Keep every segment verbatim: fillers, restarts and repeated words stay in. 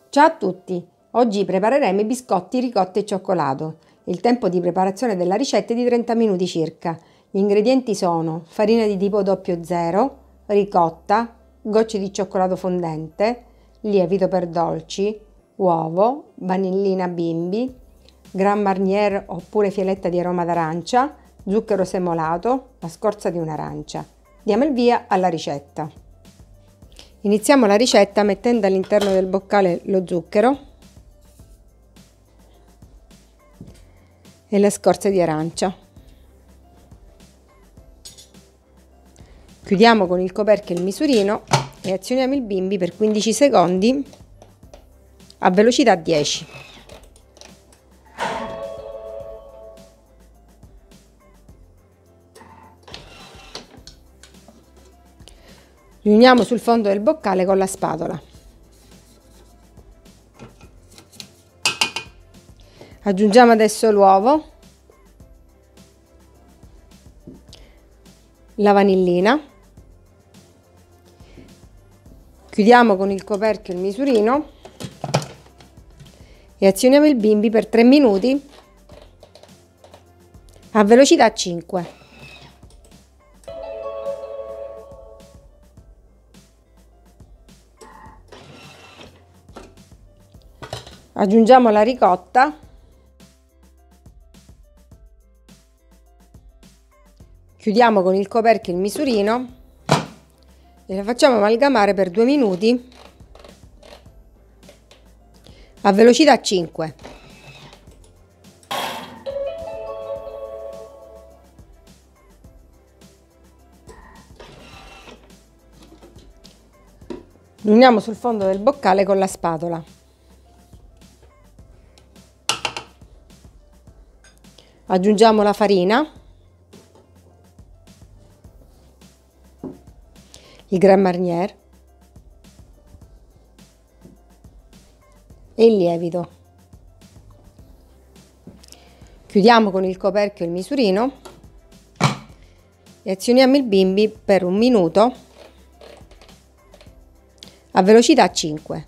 Ciao a tutti! Oggi prepareremo i biscotti ricotta e cioccolato. Il tempo di preparazione della ricetta è di trenta minuti circa. Gli ingredienti sono farina di tipo zero zero, ricotta, gocce di cioccolato fondente, lievito per dolci, uovo, vanillina bimbi, Grand Marnier oppure fialetta di aroma d'arancia, zucchero semolato, la scorza di un'arancia. Diamo il via alla ricetta. Iniziamo la ricetta mettendo all'interno del boccale lo zucchero e la scorza di arancia. Chiudiamo con il coperchio il misurino e azioniamo il bimbi per quindici secondi a velocità dieci. Riuniamo sul fondo del boccale con la spatola. Aggiungiamo adesso l'uovo, la vanillina, chiudiamo con il coperchio il misurino e azioniamo il bimbi per tre minuti a velocità cinque. Aggiungiamo la ricotta, chiudiamo con il coperchio il misurino e la facciamo amalgamare per due minuti a velocità cinque. Riuniamo sul fondo del boccale con la spatola. Aggiungiamo la farina, il Grand Marnier e il lievito. Chiudiamo con il coperchio il misurino e azioniamo il bimbi per un minuto a velocità cinque.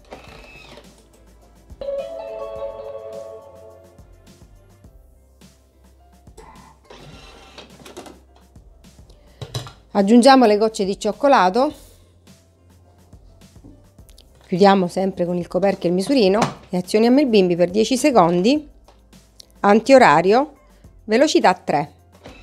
Aggiungiamo le gocce di cioccolato, chiudiamo sempre con il coperchio il misurino e azioniamo il bimbi per dieci secondi, antiorario, velocità tre.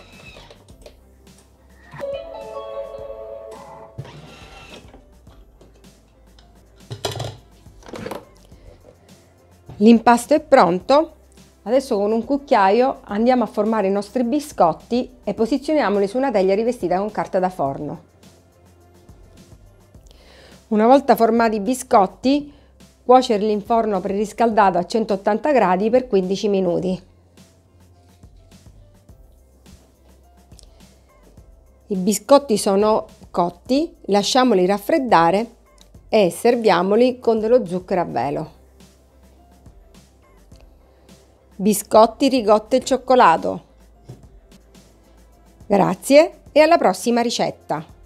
L'impasto è pronto. Adesso con un cucchiaio andiamo a formare i nostri biscotti e posizioniamoli su una teglia rivestita con carta da forno. Una volta formati i biscotti, cuocerli in forno preriscaldato a centottanta gradi per quindici minuti. I biscotti sono cotti, lasciamoli raffreddare e serviamoli con dello zucchero a velo. Biscotti, ricotta e cioccolato. Grazie e alla prossima ricetta!